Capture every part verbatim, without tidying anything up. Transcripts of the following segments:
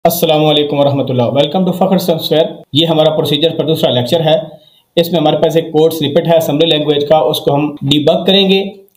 अस्सलाम वालेकुम वरहमतुल्लाह। Welcome to Fakhr software. ये हमारा प्रोसीजर पर दूसरा लेक्चर है। इसमें हमारे पास एक कोड स्निपेट है असेंबली लैंग्वेज का, उसको हम डिबग करेंगे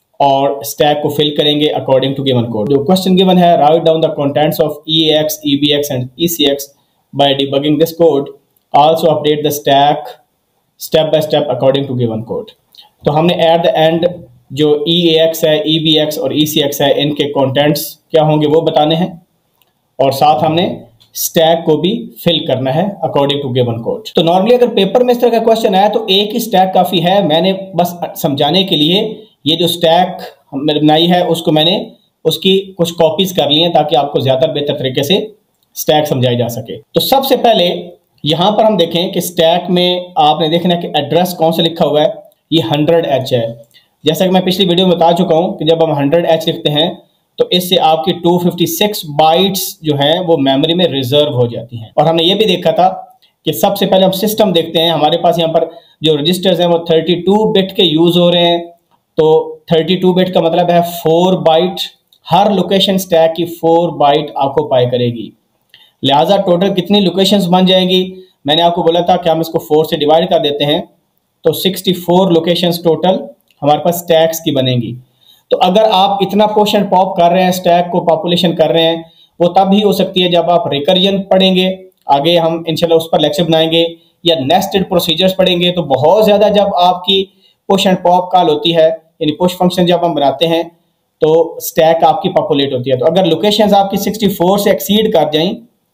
और स्टैक को फिल करेंगे अकॉर्डिंग टू गिवन कोड। जो क्वेश्चन गिवन है, right down the contents of E A X, E B X and E C X by debugging this code, also update the stack step by step according to given code. तो हमने at the end जो ई A x है, ई B x और ई C x है, इनके contents क्या होंगे वो बताने हैं, और साथ हमने स्टैक को भी फिल करना है अकॉर्डिंग टू गिवन कोड। तो नॉर्मली अगर पेपर में इस तरह का क्वेश्चन आया तो एक ही स्टैक काफी है। मैंने बस समझाने के लिए ये जो स्टैक हमने बनाई है उसको मैंने उसकी कुछ कॉपीज कर ली हैं ताकि आपको ज्यादा बेहतर तरीके से स्टैक समझाई जा सके। तो सबसे पहले यहां पर हम देखें कि स्टैक में आपने देखना है कि एड्रेस कौन सा लिखा हुआ है। ये हंड्रेड एच है। जैसा कि मैं पिछली वीडियो में बता चुका हूं कि जब हम हंड्रेड एच लिखते हैं तो इससे आपकी टू फिफ्टी सिक्स बाइट्स जो हैं वो मेमोरी में रिजर्व हो जाती हैं। और हमने ये भी देखा था कि सबसे पहले हम सिस्टम देखते हैं। हमारे पास यहाँ पर जो रजिस्टर्स हैं वो थर्टी टू बिट के यूज हो रहे हैं। तो थर्टी टू बिट का मतलब है फोर बाइट, हर लोकेशन स्टैक की फोर बाइट ऑक्यूपाई करेगी। लिहाजा टोटल कितनी लोकेशंस बन जाएंगी, मैंने आपको बोला था कि हम इसको फोर से डिवाइड कर देते हैं तो सिक्सटी फोर लोकेशंस टोटल हमारे पास स्टैक्स की बनेंगी। तो अगर आप इतना पोर्शन पॉप कर रहे हैं, स्टैक को पॉपुलेशन कर रहे हैं, वो तब ही हो सकती है जब आप रिकर्जन पढ़ेंगे। आगे हम इंशाल्लाह उस पर लेक्चर बनाएंगे, या नेस्टेड प्रोसीजर्स पढ़ेंगे। तो बहुत ज़्यादा जब आपकी पोर्शन पॉप कॉल होती है, यानी पुश फंक्शन जब हम बनाते हैं तो स्टैक आपकी पॉपुलेट होती है। तो अगर लोकेशंस आपकी सिक्सटी फोर से एक्सीड कर जाएं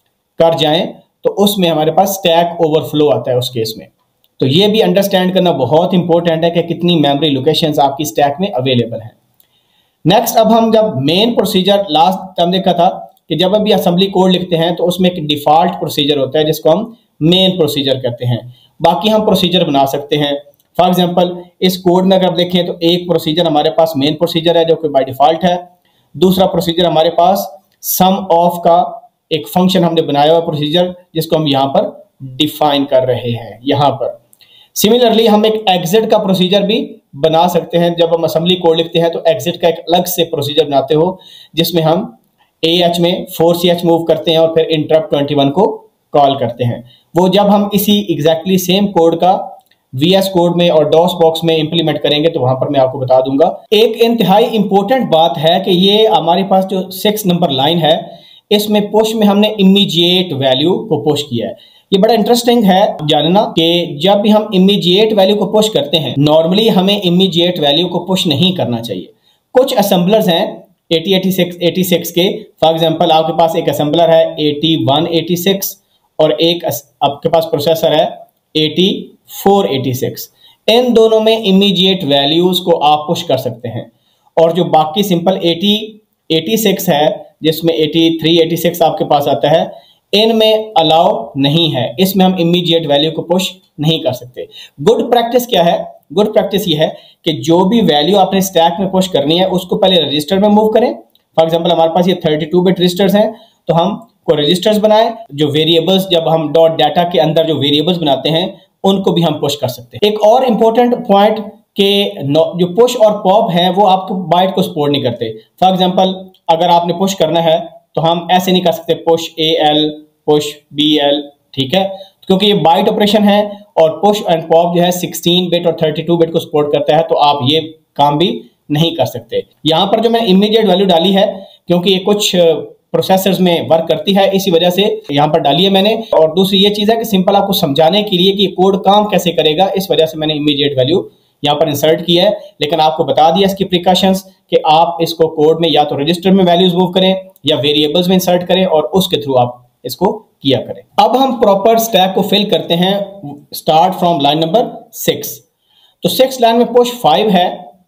कर जाएं तो उसमें हमारे पास स्टैक ओवरफ्लो आता है उस केस में। तो ये भी अंडरस्टैंड करना बहुत इंपॉर्टेंट है कि कितनी मेमोरी लोकेशंस आपकी स्टैक में अवेलेबल हैं। नेक्स्ट, अब हम जब मेन प्रोसीजर लास्ट टाइम देखा था कि जब अभी असेंबली कोड लिखते हैं तो उसमें एक डिफॉल्ट प्रोसीजर होता है जिसको हम मेन प्रोसीजर कहते हैं। बाकी हम प्रोसीजर बना सकते हैं। फॉर एग्जांपल इस कोड में अगर आप देखें तो एक प्रोसीजर हमारे पास मेन प्रोसीजर है जो कि बाय डिफॉल्ट है। दूसरा प्रोसीजर हमारे पास सम ऑफ का एक फंक्शन हमने बनाया हुआ प्रोसीजर जिसको हम यहाँ पर डिफाइन कर रहे हैं यहाँ पर। सिमिलरली हम एक एग्जिट का प्रोसीजर भी बना सकते हैं। जब हम असेंबली कोड लिखते हैं तो एग्जिट का एक अलग से प्रोसीजर बनाते हो जिसमें हम ए एच में फोर सी एच मूव करते हैं और फिर इंटरप्ट ट्वेंटी वन को कॉल करते हैं। वो जब हम इसी एग्जैक्टली सेम कोड का वी एस कोड में और डॉस बॉक्स में इंप्लीमेंट करेंगे तो वहां पर मैं आपको बता दूंगा। एक इंतहाई इंपॉर्टेंट बात है कि ये हमारे पास जो सिक्स नंबर लाइन है इसमें पुश में हमने इमीडिएट वैल्यू को पुश किया है। ये बड़ा इंटरेस्टिंग है जानना कि जब भी हम इमीडिएट वैल्यू को पुश करते हैं, नॉर्मली हमें इमीडिएट वैल्यू को पुश नहीं करना चाहिए। कुछ असेंबलर्स हैं eighty eighty six eighty six के, फॉर एग्जांपल आपके पास एक असेंबलर है एटी वन एटी सिक्स और एक आपके पास प्रोसेसर है एटी फोर एटी सिक्स। इन दोनों में इमीडिएट वैल्यूज को आप पुश कर सकते हैं। और जो बाकी सिंपल एटी एटी सिक्स है जिसमें एटी थ्री एटी सिक्स आपके पास आता है, इनमें अलाउ नहीं है। इसमें हम इमीडिएट वैल्यू को पुश नहीं कर सकते। गुड प्रैक्टिस क्या है? गुड प्रैक्टिस ये है कि जो भी वैल्यू आपने स्टैक में पुश करनी है उसको पहले रजिस्टर में मूव करें। फॉर एग्जांपल हमारे पास ये थर्टी टू बिट रजिस्टर्स हैं तो हम को रजिस्टर्स बनाए। जो वेरिएबल्स जब हम डॉट डाटा के अंदर जो वेरिएबल्स बनाते हैं उनको भी हम पुश कर सकते हैं। एक और इंपॉर्टेंट पॉइंट के जो पुश और पॉप है वो आपको बाइट को सपोर्ट नहीं करते। फॉर एग्जाम्पल अगर आपने पुश करना है तो हम ऐसे नहीं कर सकते push A L push B L, ठीक है, क्योंकि ये बाइट ऑपरेशन है और पुश एंड पॉप जो है सिक्सटीन बिट और थर्टी टू बिट को सपोर्ट करता है, तो आप ये काम भी नहीं कर सकते। यहाँ पर जो मैंने इमीडिएट वैल्यू डाली है क्योंकि ये कुछ प्रोसेसर्स में वर्क करती है, इसी वजह से यहाँ पर डाली है मैंने। और दूसरी ये चीज़ है कि सिंपल आपको समझाने के लिए कि ये कोड काम कैसे करेगा, इस वजह से मैंने इमीडिएट वैल्यू यहाँ पर इंसर्ट किया है। लेकिन आपको बता दिया इसकी प्रिकॉशंस कि आप इसको कोड में या तो रजिस्टर में वैल्यूज मूव करें या वेरिएबल्स में इंसर्ट करें और उसके थ्रू आप इसको किया करें। अब हम प्रॉपर स्टैक को फिल करते हैं start from line number six. तो सिक्स लाइन में पुश फाइव है।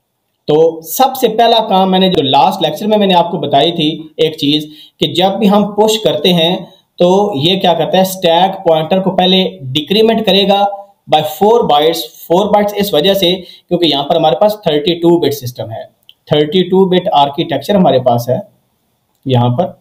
तो सबसे पहला काम मैंने जो लास्ट लेक्चर में मैंने आपको बताई थी एक चीज कि जब भी हम पुश करते हैं तो ये क्या करता है, स्टैक पॉइंटर को पहले डिक्रीमेंट करेगा by four bytes. Four bytes इस वजह से क्योंकि यहाँ पर हमारे पास थर्टी टू बिट सिस्टम है, थर्टी टू बिट आर्किटेक्चर हमारे पास है यहाँ पर,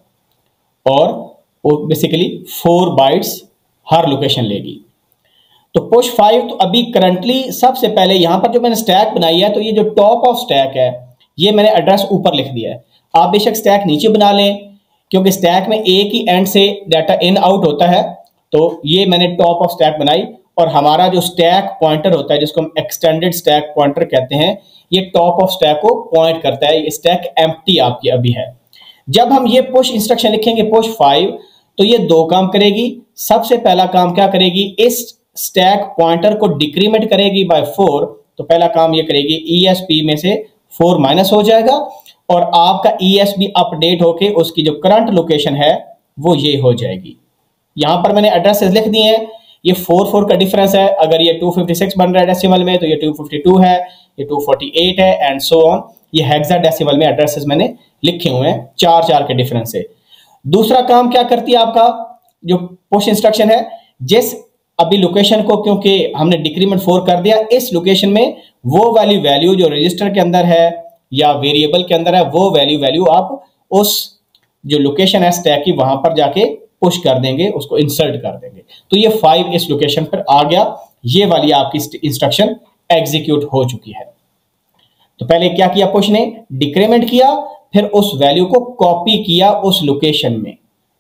और वो बेसिकली फोर बाइट्स हर लोकेशन लेगी। तो पुश फाइव तो अभी करंटली सबसे पहले यहाँ पर जो मैंने स्टैक बनाई है तो ये जो टॉप ऑफ स्टैक है ये मैंने एड्रेस ऊपर लिख दिया है। आप बेशक स्टैक नीचे बना लें क्योंकि स्टैक में एक ही एंड से डाटा इन आउट होता है, तो ये मैंने टॉप ऑफ स्टैक बनाई और हमारा जो स्टैक पॉइंटर होता है जिसको हम एक्सटेंडेड स्टैक पॉइंटर कहते हैं, ये टॉप ऑफ स्टैक को पॉइंट करता है। ये स्टैक एम्प्टी आपकी अभी है। जब हम ये पुश इंस्ट्रक्शन लिखेंगे पुश फाइव, तो ये दो काम करेगी। सबसे पहला काम क्या करेगी, इस स्टैक पॉइंटर को डिक्रीमेंट करेगी बाय फोर। तो पहला काम ये करेगी, ई एस पी में से फोर माइनस हो जाएगा और आपका ई एस पी अपडेट होके उसकी जो करंट लोकेशन है वो ये हो जाएगी। यहां पर मैंने एड्रेसेस लिख दिए हैं। ये फोर फोर का डिफरेंस है। अगर ये टू फिफ्टी सिक्स बन रहा है डेसिमल में, तो ये टू फिफ्टी टू है, ये टू फोर्टी एट है एंड सो ऑन। ये हेक्साडेसिमल में एड्रेसेस मैंने लिखे हुए हैं, चार चार के डिफरेंस से। दूसरा काम क्या करती है आपका जो पुश इंस्ट्रक्शन है, जिस अभी लोकेशन को क्योंकि हमने डिक्रीमेंट फोर कर दिया, इस लोकेशन में वो वाली वैल्यू जो रजिस्टर के अंदर है या वेरिएबल के अंदर है, वो वैल्यू वैल्यू आप उस जो लोकेशन है स्टैक की वहां पर जाके पुश कर देंगे, उसको इंसर्ट कर देंगे। तो ये फाइव इस लोकेशन पर आ गया। ये वाली आपकी इंस्ट्रक्शन एग्जीक्यूट हो चुकी है। तो पहले क्या किया, पुश ने डिक्रीमेंट किया, फिर उस वैल्यू को कॉपी किया उस लोकेशन में।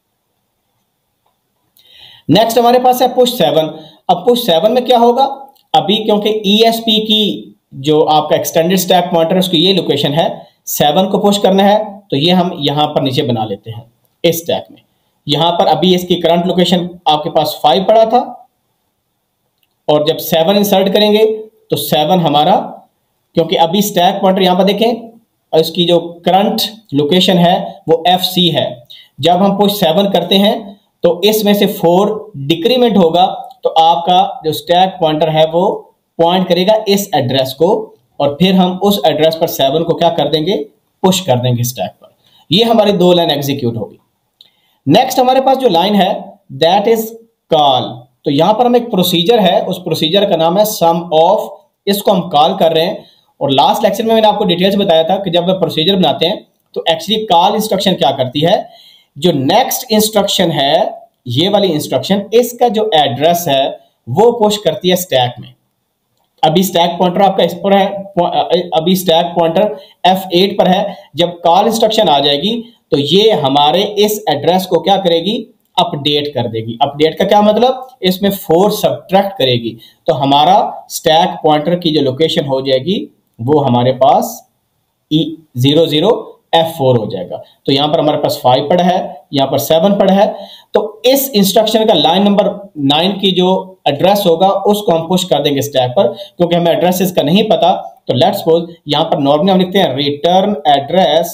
नेक्स्ट हमारे पास है पुश सेवन। अब पुश सेवन में क्या होगा, अभी क्योंकि ई एस पी की जो आपका एक्सटेंडेड स्टैक पॉइंटर है उसकी ये लोकेशन है, सेवन को पुश करना है, तो ये हम यहां पर नीचे बना लेते हैं इस स्टैक में। यहां पर अभी इसकी करंट लोकेशन आपके पास फाइव पड़ा था और जब सेवन इंसर्ट करेंगे तो सेवन हमारा, क्योंकि अभी स्टैक पॉइंटर यहां पर देखें और इसकी जो करंट लोकेशन है वो एफ सी है। जब हम पुश सेवन करते हैं तो इसमें से फोर डिक्रीमेंट होगा, तो आपका जो स्टैक पॉइंटर है वो पॉइंट करेगा इस एड्रेस को और फिर हम उस एड्रेस पर सेवन को क्या कर देंगे, पुश कर देंगे स्टैक पर। ये हमारी दो लाइन एग्जीक्यूट होगी। नेक्स्ट हमारे पास जो लाइन है दैट इज कॉल। तो यहां पर हम एक प्रोसीजर है, उस प्रोसीजर का नाम है सम ऑफ, इसको हम कॉल कर रहे हैं। और लास्ट लेक्चर में मैंने आपको डिटेल्स बताया था कि जब हम प्रोसीजर बनाते हैं तो एक्चुअली कॉल इंस्ट्रक्शन क्या करती है, जो नेक्स्ट इंस्ट्रक्शन है ये वाली इंस्ट्रक्शन, इसका जो एड्रेस है वो पुश करती है स्टैक में। अभी स्टैक पॉइंटर आपका इस पर है, अभी स्टैक पॉइंटर एफ एट पर है। जब कॉल इंस्ट्रक्शन आ जाएगी तो ये हमारे इस एड्रेस को क्या करेगी, अपडेट कर देगी। अपडेट का क्या मतलब, इसमें फोर सब्ट्रैक्ट करेगी, तो हमारा स्टैक पॉइंटर की जो लोकेशन हो जाएगी वो हमारे पास E zero zero F four हो जाएगा। तो यहां पर हमारे पास फाइव पड़ा है, यहां पर सेवन पड़ा है। तो इस इंस्ट्रक्शन का लाइन नंबर नाइन की जो एड्रेस होगा उसको हम पुश कर देंगे स्टैक पर, क्योंकि हमें एड्रेसेस का नहीं पता। तो लेट्स सपोज यहां पर नॉर्मली हम लिखते हैं रिटर्न एड्रेस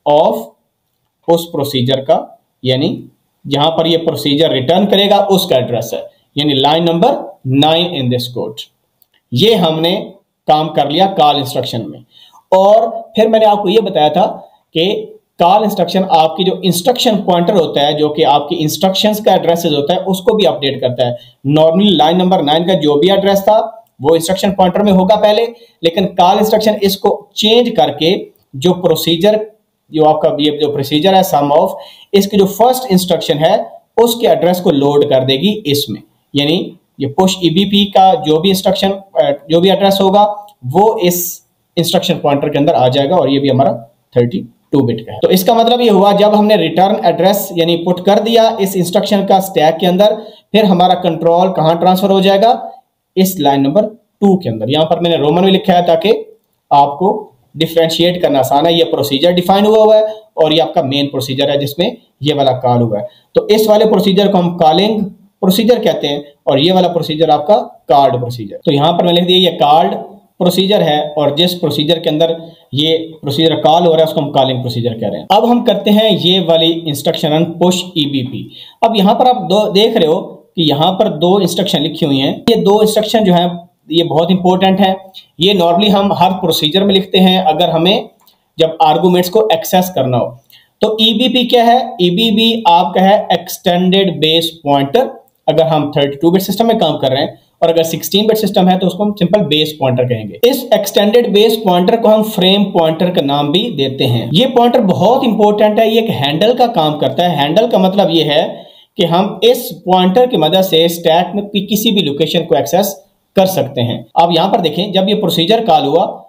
ऑफ उस प्रोसीजर का, यानी जहां पर ये प्रोसीजर रिटर्न करेगा उसका एड्रेस है, यानी line number nine in this code. ये हमने काम कर लिया कॉल इंस्ट्रक्शन में। और फिर मैंने आपको ये बताया था कि कॉल इंस्ट्रक्शन आपकी जो इंस्ट्रक्शन पॉइंटर होता है, जो कि आपकी इंस्ट्रक्शंस का एड्रेसेस होता है, उसको भी अपडेट करता है। नॉर्मली लाइन नंबर नाइन का जो भी एड्रेस था वो इंस्ट्रक्शन पॉइंटर में होगा पहले, लेकिन कॉल इंस्ट्रक्शन इसको चेंज करके जो प्रोसीजर, जो आपका ये जो प्रोसीजर है सम ऑफ, इसकी जो फर्स्ट इंस्ट्रक्शन है उसके एड्रेस को लोड कर देगी इसमें। यानी ये पुश ईबीपी का जो भी इंस्ट्रक्शन, जो भी एड्रेस होगा वो इस इंस्ट्रक्शन पॉइंटर के अंदर आ जाएगा, और ये भी हमारा थर्टी टू बिट का है। तो इसका मतलब ये हुआ, जब हमने रिटर्न एड्रेस यानी पुट कर दिया इस इंस्ट्रक्शन का स्टैक के अंदर, फिर हमारा कंट्रोल कहां ट्रांसफर हो जाएगा, इस लाइन नंबर टू के अंदर। यहां पर मैंने रोमन में लिखा है ताकि आपको डिफरेंशिएट करना आसान है। ये प्रोसीजर डिफाइन हुआ हुआ है और ये आपका मेन प्रोसीजर है जिसमें ये वाला कॉल हुआ है। तो इस वाले प्रोसीजर को हम कॉलिंग प्रोसीजर कहते हैं और ये वाला प्रोसीजर आपका कार्ड प्रोसीजर। तो यहां पर मैं लिख दिया ये कार्ड प्रोसीजर है, और जिस प्रोसीजर के अंदर ये प्रोसीजर कॉल हो रहा है उसको हम कॉलिंग प्रोसीजर कह रहे हैं। अब हम करते हैं ये वाली इंस्ट्रक्शन रन पुश ईबीपी। अब यहां पर आप दो देख रहे हो कि यहां पर दो इंस्ट्रक्शन लिखी हुई हैं। ये दो इंस्ट्रक्शन जो है ये बहुत इंपॉर्टेंट है। ये नॉर्मली हम हर प्रोसीजर में लिखते हैं अगर हमें जब आर्गुमेंट्स को एक्सेस करना हो। तो ईबीपी क्या है, ईबीपी आपका है एक्सटेंडेड बेस पॉइंटर। अगर हम थर्टी टू बिट सिस्टम में काम कर रहे हैं और अगर सिक्सटीन बिट सिस्टम है तो उसको हम सिंपल बेस पॉइंटर कहेंगे। इस एक्सटेंडेड बेस पॉइंटर को हम फ्रेम पॉइंटर का नाम भी देते हैं। ये पॉइंटर बहुत इंपॉर्टेंट है, ये एक हैंडल का काम करता है। हैंडल का मतलब ये है कि हम इस पॉइंटर की मदद से स्टैक में किसी भी लोकेशन को एक्सेस कर सकते हैं। अब यहां पर देखें, जब ये प्रोसीजर कॉल हुआ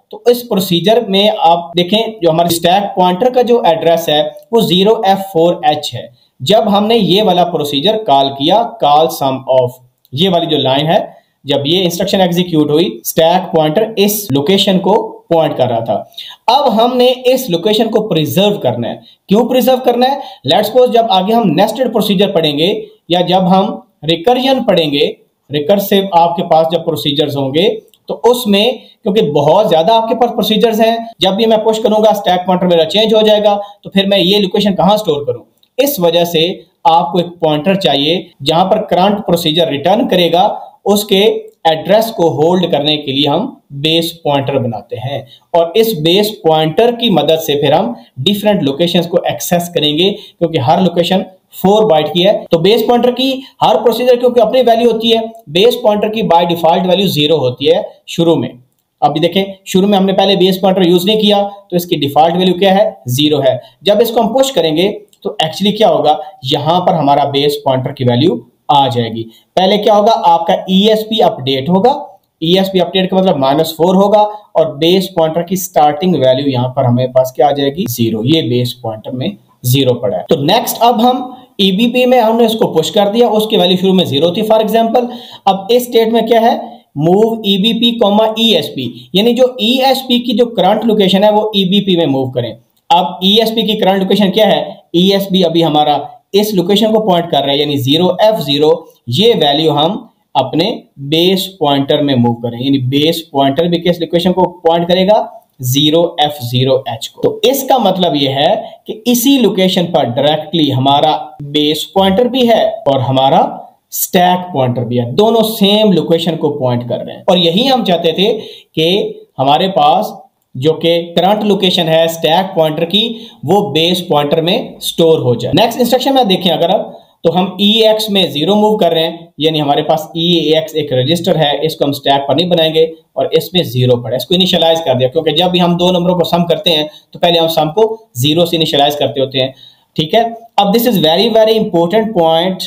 तो इस प्रोसीजर में आप देखें जो हमारे स्टैक पॉइंटर का जो एड्रेस है वो जीरो एफ फोर एच है। जब हमने ये वाला प्रोसीजर कॉल किया, कॉल सम ऑफ, ये वाली जो लाइन है, जब ये इंस्ट्रक्शन एग्जीक्यूट हुई, स्टैक पॉइंटर इस लोकेशन को पॉइंट कर रहा था। अब हमने इस लोकेशन को प्रिजर्व करना है। क्यों प्रिजर्व करना है? लेट्स सपोज जब आगे हम नेस्टेड प्रोसीजर पढ़ेंगे या जब हम रिकर्जन पढ़ेंगे, रिकर्सिव आपके पास जब प्रोसीजर्स होंगे तो उसमें क्योंकि बहुत ज्यादा आपके पास प्रोसीजर्स हैं, जब भी मैं पुश करूंगा स्टैक पॉइंटर मेरा चेंज हो जाएगा, तो फिर मैं ये लोकेशन कहां स्टोर करूं? इस वजह से आपको एक पॉइंटर चाहिए जहां पर करंट प्रोसीजर रिटर्न करेगा, उसके एड्रेस को होल्ड करने के लिए हम बेस पॉइंटर बनाते हैं और इस बेस पॉइंटर की मदद से फिर हम डिफरेंट लोकेशंस को एक्सेस करेंगे क्योंकि हर लोकेशन फोर बाइट की है। तो बेस पॉइंटर की हर प्रोसीजर क्योंकि अपनी वैल्यू होती है, बेस पॉइंटर की बाय डिफॉल्ट वैल्यू जीरो होती है शुरू में। अभी देखें शुरू में हमने पहले बेस पॉइंटर यूज नहीं किया तो इसकी डिफॉल्ट वैल्यू क्या है? जीरो है। जब इसको हम पुश करेंगे तो एक्चुअली क्या होगा, यहां पर हमारा बेस पॉइंटर की वैल्यू आ जाएगी। पहले क्या होगा, आपका ईएसपी अपडेट होगा, ईएसपी अपडेट का मतलब माइनस फोर होगा और बेस पॉइंटर की स्टार्टिंग वैल्यू यहां पर हमें पास क्या आ जाएगी? जीरो। ये बेस पॉइंटर में जीरो पड़ा है। तो नेक्स्ट अब हम ईबीपी में हमने इसको पुश कर दिया, उसकी वैल्यू शुरू में जीरो थी फॉर एग्जांपल। अब इस स्टेट में क्या है, मूव ईबीपी कॉमा ईएसपी, यानी जो ईएसपी की जो करंट लोकेशन है वो ईबीपी में मूव करें। अब ईएसपी की करंट लोकेशन क्या है? ईएसपी अभी हमारा इस लोकेशन को पॉइंट कर रहा है यानी जीरो एफ जीरो। ये वैल्यू हम अपने बेस पॉइंटर में मूव करें, यानी बेस पॉइंटर भी किस लोकेशन को पॉइंट करेगा? जीरो एफ जीरो एच को। तो इसका मतलब यह है कि इसी लोकेशन पर डायरेक्टली हमारा बेस पॉइंटर भी है और हमारा स्टैक पॉइंटर भी है, दोनों सेम लोकेशन को पॉइंट कर रहे हैं। और यही हम चाहते थे कि हमारे पास जो कि करंट लोकेशन है स्टैक पॉइंटर की वो बेस पॉइंटर में स्टोर हो जाए। नेक्स्ट इंस्ट्रक्शन में देखें अगर अब तो हम ई एक्स में जीरो मूव कर रहे हैं, यानी हमारे पास ई एक्स एक रजिस्टर है, इसको हम स्टैक पर नहीं बनाएंगे और इसमें जीरो पड़ा, इसको इनिशियलाइज कर दिया क्योंकि जब भी हम दो नंबरों को सम करते हैं तो पहले हम सम को जीरो से इनिशियलाइज करते होते हैं। ठीक है, अब this is very very important point,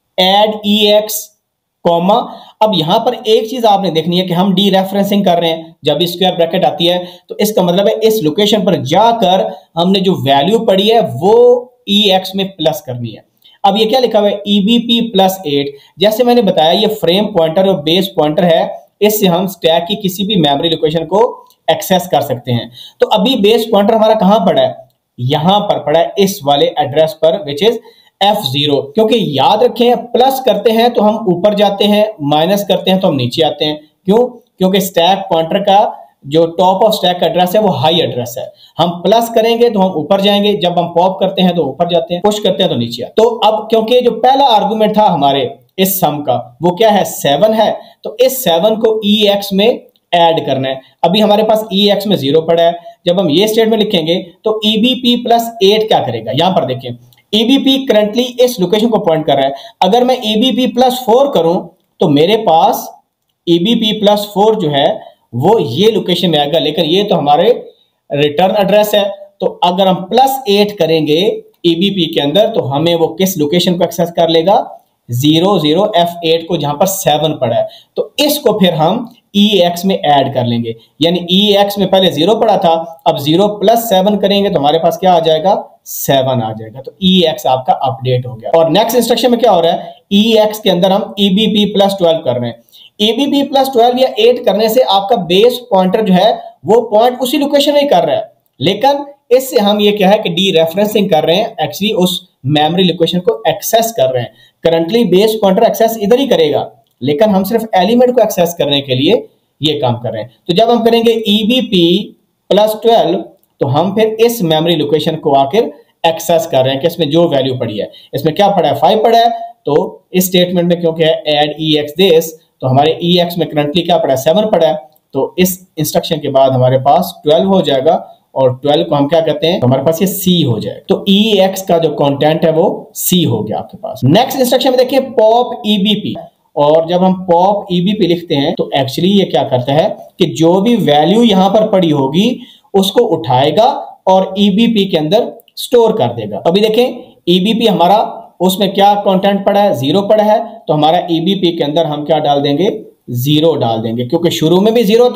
add E X comma. अब यहां पर एक चीज आपने देखनी है कि हम डी रेफरेंसिंग कर रहे हैं, जब स्क्वायर ब्रैकेट आती है तो इसका मतलब है इस लोकेशन पर जाकर हमने जो वैल्यू पड़ी है वो ई एक्स में प्लस करनी है। अब ये क्या लिखा हुआ है? EBP plus eight. जैसे मैंने बताया ये फ्रेम पॉइंटर और बेस पॉइंटर है, इससे हम स्टैक की किसी भी मेमोरी लोकेशन को एक्सेस कर सकते हैं। तो अभी बेस पॉइंटर हमारा कहां पड़ा है? यहां पर पड़ा है इस वाले एड्रेस पर विच इज एफ जीरो। क्योंकि याद रखें प्लस करते हैं तो हम ऊपर जाते हैं, माइनस करते हैं तो हम नीचे आते हैं। क्यों? क्योंकि स्टैक पॉइंटर का जो टॉप ऑफ स्टैक एड्रेस है वो हाई एड्रेस है। हम प्लस करेंगे तो हम ऊपर जाएंगे, जब हम पॉप करते हैं तो ऊपर जाते हैं, पुश करते हैं तो नीचे। तो अब क्योंकि जो पहला आर्गुमेंट था हमारे इस सम का वो क्या है? सेवन है। तो इस सेवन को ई एक्स में ऐड करना है। अभी हमारे पास ई एक्स में जीरो पड़ा है, जब हम ये स्टेट में लिखेंगे तो ईबीपी प्लस एट क्या करेगा? यहां पर देखें ईबीपी करंटली इस लोकेशन को पॉइंट कर रहा है। अगर मैं ईबीपी प्लस फोर करूं तो मेरे पास ईबीपी प्लस फोर जो है वो ये लोकेशन में आएगा, लेकिन ये तो हमारे रिटर्न एड्रेस है। तो अगर हम प्लस एट करेंगे ईबीपी के अंदर तो हमें वो किस लोकेशन को एक्सेस कर लेगा? जीरो जीरो एफ एट को, जहां पर सेवन पड़ा है। तो इसको फिर हम ई एक्स में ऐड कर लेंगे, यानी ई एक्स में पहले जीरो पड़ा था, अब जीरो प्लस सेवन करेंगे तो हमारे पास क्या आ जाएगा? सेवन आ जाएगा। तो ई एक्स आपका अपडेट हो गया। और नेक्स्ट इंस्ट्रक्शन में क्या हो रहा है? ई एक्स के अंदर हम ईबीपी प्लस ट्वेल्व कर रहे हैं। ईबीपी प्लस ट्वेल्व या एट करने से आपका बेस पॉइंटर जो है वो पॉइंट उसी लोकेशन में कर रहा है, लेकिन इससे हम ये क्या है कि डी रेफरेंसिंग कर रहे हैं, एक्चुअली उस मेमोरी लोकेशन को एक्सेस कर रहे हैं। करंटली बेस पॉइंटर एक्सेस इधर ही करेगा, लेकिन हम सिर्फ एलिमेंट को एक्सेस करने के लिए ये काम कर रहे हैं। तो जब हम करेंगे ईबीपी प्लस ट्वेल्व तो हम फिर इस मेमोरी लोकेशन को आकर एक्सेस कर रहे हैं कि इसमें जो वैल्यू पड़ी है, इसमें क्या पड़ा है? फाइव पड़ा है। तो इस स्टेटमेंट में क्योंकि है एड ई एक्स दिस, तो हमारे ई एक्स में करंटली क्या पड़ा है? सेवन पड़ा है। तो इस इंस्ट्रक्शन के बाद हमारे पास ट्वेल्व हो जाएगा और ट्वेल्व को हम क्या कहते हैं? तो हमारे पास ये सी हो जाएगा। तो ई एक्स का जो कंटेंट है वो सी हो गया आपके पास। नेक्स्ट इंस्ट्रक्शन में देखिए पॉप ईबीपी, और जब हम पॉप ईबीपी लिखते हैं तो एक्चुअली ये क्या करता है कि जो भी वैल्यू यहां पर पड़ी होगी उसको उठाएगा और ईबीपी के अंदर स्टोर कर देगा। अभी देखें ईबीपी हमारा उसमें क्या कंटेंट पड़ा है? जीरो पड़ा है। तो हमारा ईबीपी के अंदर हम क्या डाल देंगे? जीरो डाल देंगे, क्योंकि शुरू में भी जीरो था,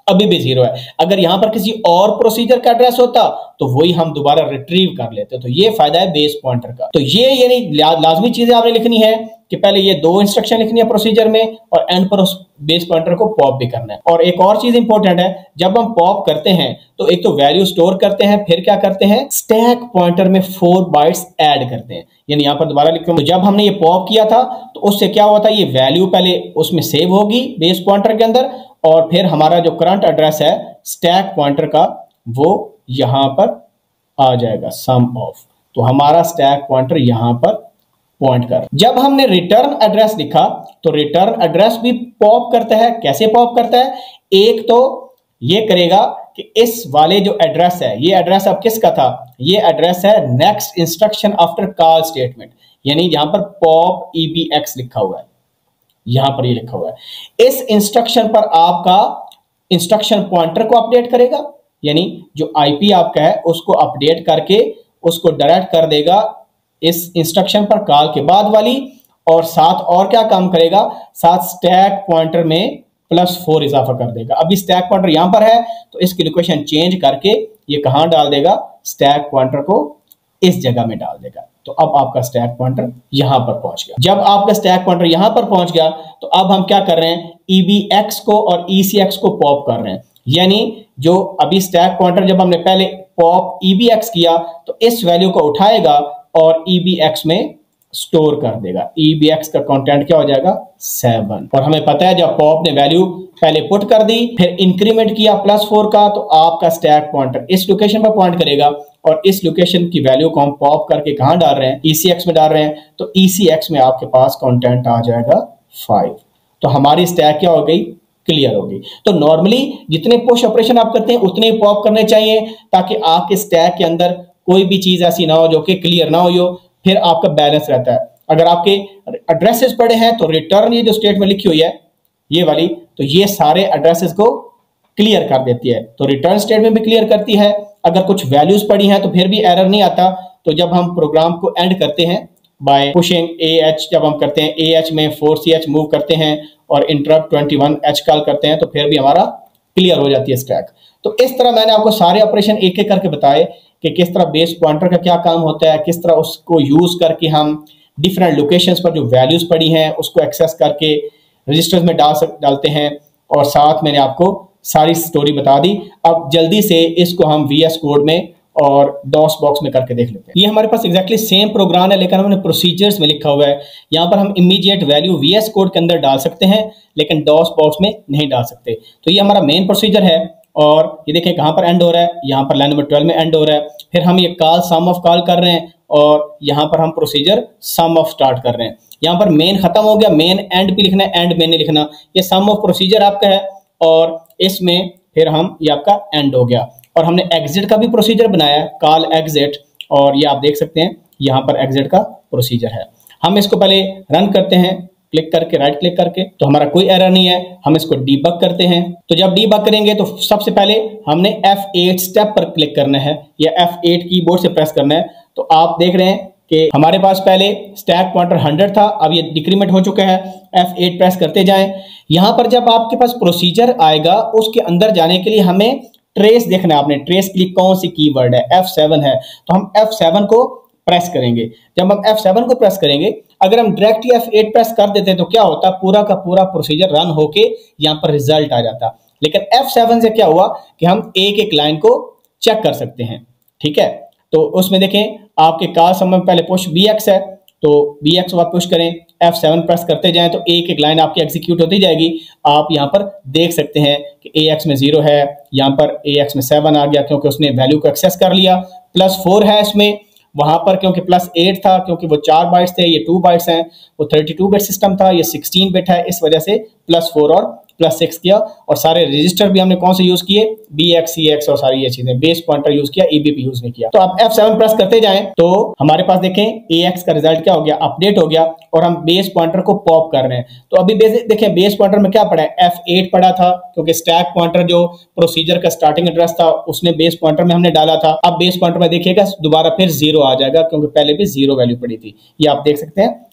अभी भी जीरो है। अगर यहां पर किसी और प्रोसीजर का एड्रेस होता तो वही हम दोबारा रिट्रीव कर लेते। तो ये फायदा है बेस पॉइंटर का। तो ये यानी लाजमी चीजें आपने लिखनी है कि पहले ये दो इंस्ट्रक्शन लिखनी है प्रोसीजर में और एंड पर उस बेस पॉइंटर को पॉप भी करना है। और एक और चीज इंपॉर्टेंट है, जब हम पॉप करते हैं तो एक तो वैल्यू स्टोर करते हैं, फिर क्या करते हैं, स्टैक पॉइंटर में फोर बाइट्स ऐड करते हैं। यानी यहां पर दोबारा लिखूं, तो जब हमने ये पॉप किया था तो उससे क्या हुआ था, ये वैल्यू पहले उसमें सेव होगी बेस पॉइंटर के अंदर और फिर हमारा जो करंट एड्रेस है स्टैक पॉइंटर का वो यहां पर आ जाएगा सम ऑफ। तो हमारा स्टैक पॉइंटर यहां पर पॉइंट कर। जब हमने रिटर्न एड्रेस लिखा तो रिटर्न एड्रेस भी पॉप करता है। कैसे पॉप करता है, एक तो ये करेगा कि इस वाले जो एड्रेस है, ये एड्रेस अब किसका था, ये एड्रेस है next instruction after call statement, यानी यहां पर पॉप ईबीएक्स लिखा हुआ है, यहां पर ये लिखा हुआ है। इस इंस्ट्रक्शन पर आपका इंस्ट्रक्शन पॉइंटर को अपडेट करेगा, यानी जो आईपी आपका है उसको अपडेट करके उसको डायरेक्ट कर देगा इस इंस्ट्रक्शन पर कॉल के बाद वाली, और साथ और क्या काम करेगा, साथ स्टैक पॉइंटर में प्लस फोर इजाफा कर देगा। अभी स्टैक पॉइंटर यहां पर है तो इसकी लोकेशन चेंज करके ये कहां डाल देगा, स्टैक पॉइंटर को इस जगह में डाल देगा। तो अब आपका स्टैक पॉइंटर यहां पर पहुंच गया। जब आपका स्टैक पॉइंटर यहां पर पहुंच गया तो अब हम क्या कर रहे हैं, ईबीएक्स को और ईसीएक्स को पॉप कर रहे हैं। यानी जो अभी स्टैक पॉइंटर जब हमने पहले पॉप ईबीएक्स किया तो इस वैल्यू को उठाएगा और ईबीएक्स में स्टोर कर देगा। ईबीएक्स का कंटेंट क्या हो जाएगा, सेवन। और हमें पता है जब पॉप ने वैल्यू पहले पुट कर दी फिर इंक्रीमेंट किया प्लस फोर का, तो आपका स्टैक पॉइंटर इस लोकेशन पर पॉइंट करेगा और इस लोकेशन की वैल्यू को हम पॉप करके कहां डाल रहे हैं, ईसीएक्स में डाल रहे हैं। तो ईसीएक्स में आपके पास कंटेंट आ जाएगा फाइव। तो हमारी स्टैक क्या हो गई, क्लियर होगी। तो नॉर्मली जितने पुश ऑपरेशन आप करते हैं उतने ही पॉप करने चाहिए ताकि आपके स्टैक के अंदर कोई भी चीज ऐसी ना हो जो कि क्लियर ना हो, फिर आपका बैलेंस रहता है। अगर आपके एड्रेसेस पड़े हैं तो रिटर्न ये जो स्टेटमेंट लिखी हुई है ये वाली, तो ये सारे एड्रेसेस को क्लियर कर देती है। तो रिटर्न स्टेटमेंट भी क्लियर करती है। अगर कुछ वैल्यूज पड़ी हैं तो फिर भी एरर नहीं आता। तो जब हम प्रोग्राम को एंड करते हैं बाय पुशिंग ए एच, जब हम करते हैं ए एच में फोर सी एच मूव करते हैं और interrupt twenty one H call करते हैं तो फिर भी हमारा क्लियर हो जाती है स्टैक। तो इस तरह मैंने आपको सारे ऑपरेशन एक एक करके बताए कि किस तरह बेस पॉइंटर का क्या काम होता है, किस तरह उसको यूज करके हम डिफरेंट लोकेशंस पर जो वैल्यूज पड़ी हैं उसको एक्सेस करके रजिस्टर्स में डाल सक डालते हैं। और साथ मैंने आपको सारी स्टोरी बता दी। अब जल्दी से इसको हम वीएस कोड में और डॉस बॉक्स में करके देख लेते हैं। ये हमारे पास एग्जैक्टली सेम प्रोग्राम है लेकिन हमने प्रोसीजर्स में लिखा हुआ है। यहाँ पर हम इमीडिएट वैल्यू वीएस कोड के अंदर डाल सकते हैं लेकिन डॉस बॉक्स में नहीं डाल सकते। तो ये हमारा मेन प्रोसीजर है और ये देखें कहाँ पर एंड हो रहा है, यहाँ पर लाइन नंबर ट्वेल्व में एंड हो रहा है। फिर हम ये कॉल सम ऑफ कॉल कर रहे हैं और यहाँ पर हम प्रोसीजर सम ऑफ स्टार्ट कर रहे हैं। यहाँ पर मेन खत्म हो गया, मेन एंड भी लिखना है, एंड मेन नहीं लिखना। ये सम ऑफ प्रोसीजर आपका है और इसमें फिर हम ये आपका एंड हो गया। और हमने एग्जिट का भी प्रोसीजर बनाया है, कॉल एग्जिट, और ये आप देख सकते हैं यहाँ पर एग्जिट का प्रोसीजर है। हम इसको पहले रन करते हैं क्लिक करके, राइट क्लिक करके, तो हमारा कोई एरर नहीं है। हम इसको डीबग करते हैं। तो जब डीबग करेंगे तो सबसे पहले हमने एफ एट स्टेप पर क्लिक करना है या एफ एट कीबोर्ड से प्रेस करना है। तो आप देख रहे हैं कि हमारे पास पहले स्टैक पॉइंटर हंड्रेड था, अब ये डिक्रीमेंट हो चुका है। एफ एट प्रेस करते जाएं। यहाँ पर जब आपके पास प्रोसीजर आएगा उसके अंदर जाने के लिए हमें ट्रेस देखना है। आपने ट्रेस के लिए कौन सी कीवर्ड है, एफ सेवन है, तो हम एफ सेवन को प्रेस करेंगे। जब हम एफ सेवन को प्रेस करेंगे, अगर हम डायरेक्ट एफ एट प्रेस कर देते हैं तो क्या होता, पूरा का पूरा प्रोसीजर रन होके यहाँ पर रिजल्ट आ जाता। लेकिन एफ सेवन से क्या हुआ कि हम एक एक लाइन को चेक कर सकते हैं। ठीक है, तो उसमें देखें आपके कॉल सम में पहले पुश बी एक्स है तो बी एक्स को आप पुश करें, एफ सेवन प्रेस करते जाएं तो एक एक लाइन आपकी एग्जीक्यूट होती जाएगी। आप यहाँ पर देख सकते हैं कि ए एक्स में जीरो है, यहाँ पर ए एक्स में सेवन आ गया क्योंकि उसने वैल्यू को एक्सेस कर लिया। प्लस फोर है इसमें, वहां पर क्योंकि प्लस एट था क्योंकि वो चार बाइट्स थे, ये टू बाइट्स हैं। वो थर्टी टू बिट सिस्टम था, ये सिक्सटीन बिट है, इस वजह से प्लस फोर और प्लस सिक्स किया। और सारे रजिस्टर भी हमने कौन से यूज किए, बी एक्स सी एक्स और सारी ये चीजें, बेस पॉइंटर यूज किया, ईबीपी यूज नहीं किया। तो आप एफ सेवन प्रेस करते जाएं तो हमारे पास देखें ए एक्स का रिजल्ट क्या हो गया, अपडेट हो गया और हम बेस पॉइंटर को पॉप कर रहे हैं। तो अभी देखें बेस पॉइंटर में क्या पड़ा है, एफ एट पड़ा था क्योंकि स्टैक पॉइंटर जो प्रोसीजर का स्टार्टिंग एड्रेस था उसने बेस पॉइंटर में हमने डाला था। अब बेस पॉइंटर में देखिएगा दोबारा फिर जीरो आ जाएगा क्योंकि पहले भी जीरो वैल्यू पड़ी थी। ये आप देख सकते हैं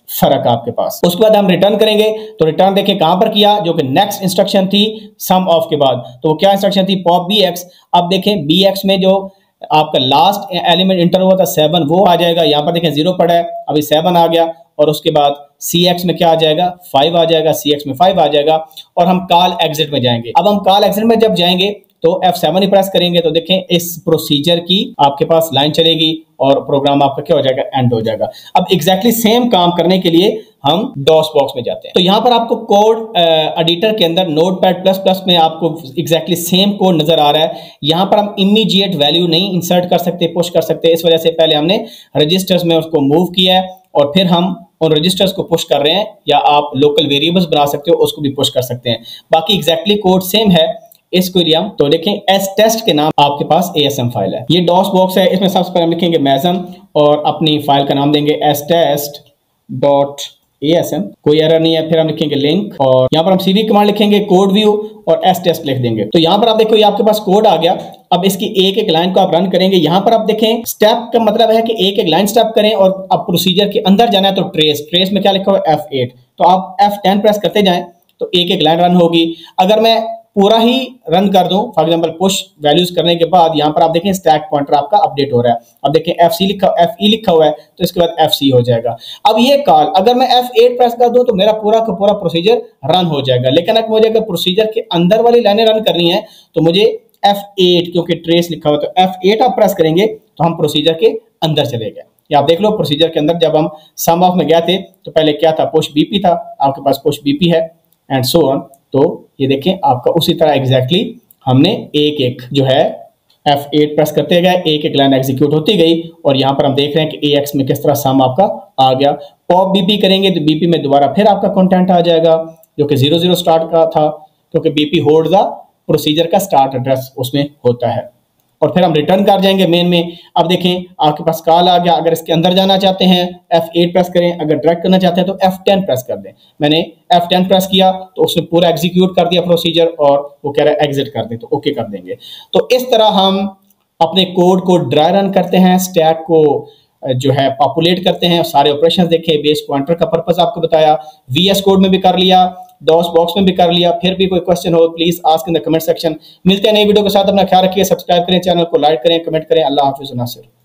फर्क आपके पास। उसके बाद हम रिटर्न करेंगे, तो रिटर्न देखें कहां पर किया, जो कि नेक्स्ट इंस्ट्रक्शन थी सम ऑफ के बाद। तो वो क्या इंस्ट्रक्शन थी, पॉप बी एक्स। अब देखें बी एक्स में जो आपका लास्ट एलिमेंट इंटर हुआ था सेवन, वो आ जाएगा। यहां पर देखें जीरो पड़ा है, अभी सेवन आ गया। और उसके बाद सी एक्स में क्या आ जाएगा, फाइव आ जाएगा, सी एक्स में फाइव आ जाएगा। और हम कॉल एग्जिट में जाएंगे। अब हम कॉल एग्जिट में जब जाएंगे तो एफ सेवन ही प्रेस करेंगे, तो देखें इस प्रोसीजर की आपके पास लाइन चलेगी और प्रोग्राम आपका क्या हो जाएगा, एंड हो जाएगा। अब एग्जैक्टली सेम काम करने के लिए हम डॉस बॉक्स में जाते हैं। तो यहां पर आपको कोड एडिटर के अंदर नोटपैड प्लस प्लस में आपको एग्जैक्टली सेम कोड नजर आ रहा है। यहां पर हम इमीडिएट वैल्यू नहीं इंसर्ट कर सकते, पुश कर सकते। इस वजह से पहले हमने रजिस्टर्स में उसको मूव किया है और फिर हम उन रजिस्टर्स को पुश कर रहे हैं, या आप लोकल वेरिएबल्स बना सकते हो, उसको भी पुश कर सकते हैं। बाकी एग्जैक्टली कोड सेम है इस क्वेरी हम। तो देखें एस टेस्ट के नाम आपके पास एएसएम फाइल है। ये डॉस बॉक्स है, इसमें सबसे पहले हम लिखेंगे मैजम और अपनी फाइल का नाम देंगे एस टेस्ट डॉट एएसएम, कोई एरर नहीं है। फिर हम लिखेंगे लिंक और यहाँ पर हम सीवी कमांड लिखेंगे, कोड व्यू और एस टेस्ट लिख देंगे। तो यहाँ पर आप देखो ये आपके पास कोड आ गया। अब इसकी एक एक लाइन को आप रन करेंगे। यहाँ पर आप देखें स्टेप का मतलब है कि एक एक लाइन स्टेप करें, और अब प्रोसीजर के अंदर जाना है तो ट्रेस ट्रेस में क्या लिखा हुआ है, एफ एट। तो आप एफ टेन प्रेस करते जाएं तो एक एक लाइन रन होगी। अगर मैं पूरा ही रन कर दूं, फॉर एग्जांपल पुश वैल्यूज करने के बाद यहाँ पर आप देखें स्टैक पॉइंटर आपका अपडेट हो रहा है। अब देखें एफ सी लिखा एफ ई लिखा हुआ है, तो इसके बाद एफ सी हो जाएगा। अब ये कॉल अगर मैं एफ एट प्रेस कर दूं तो मेरा पूरा का पूरा प्रोसीजर रन हो जाएगा। लेकिन अगर मुझे अगर प्रोसीजर के अंदर वाली लाइनें रन करनी है तो मुझे एफ एट, क्योंकि ट्रेस लिखा हुआ, तो एफ एट आप प्रेस करेंगे तो हम प्रोसीजर के अंदर चले गए। या आप देख लो प्रोसीजर के अंदर जब हम सम ऑफ में गए थे तो पहले क्या था, पुश बीपी था, आपके पास पुश बीपी है एंड सो ऑन। तो ये देखें आपका उसी तरह एग्जैक्टली हमने एक एक जो है एफ एट प्रेस करते गए, एक एक लाइन एग्जीक्यूट होती गई। और यहाँ पर हम देख रहे हैं कि ए एक्स में किस तरह सम आपका आ गया। पॉप बीपी करेंगे तो बीपी में दोबारा फिर आपका कंटेंट आ जाएगा जो कि जीरो जीरो स्टार्ट का था, क्योंकि बीपी होल्ड द प्रोसीजर का स्टार्ट एड्रेस उसमें होता है। और फिर हम रिटर्न कर जाएंगे मेन में। अब देखें आपके पास कॉल आ गया। अगर इसके अंदर जाना चाहते हैं एफ एट प्रेस करें, अगर ड्रैग करना चाहते हैं तो एफ टेन प्रेस कर दें। मैंने एफ टेन प्रेस किया तो उसने पूरा एग्जीक्यूट कर दिया प्रोसीजर, और वो कह रहा है एग्जिट कर दें, तो ओके कर देंगे। तो इस तरह हम अपने कोड को ड्राई रन करते हैं, स्टैक को जो है पॉपुलेट करते हैं, सारे ऑपरेशंस देखे, बेस पॉइंटर का पर्पस आपको बताया, वीएस कोड में भी कर लिया, डॉस बॉक्स में भी कर लिया। फिर भी कोई क्वेश्चन हो please ask in the comment section. मिलते हैं नई वीडियो के साथ, अपना ख्याल रखिए, सब्सक्राइब करें, चैनल को लाइक करें, कमेंट करें। अल्लाह हाफिज़ नासिर।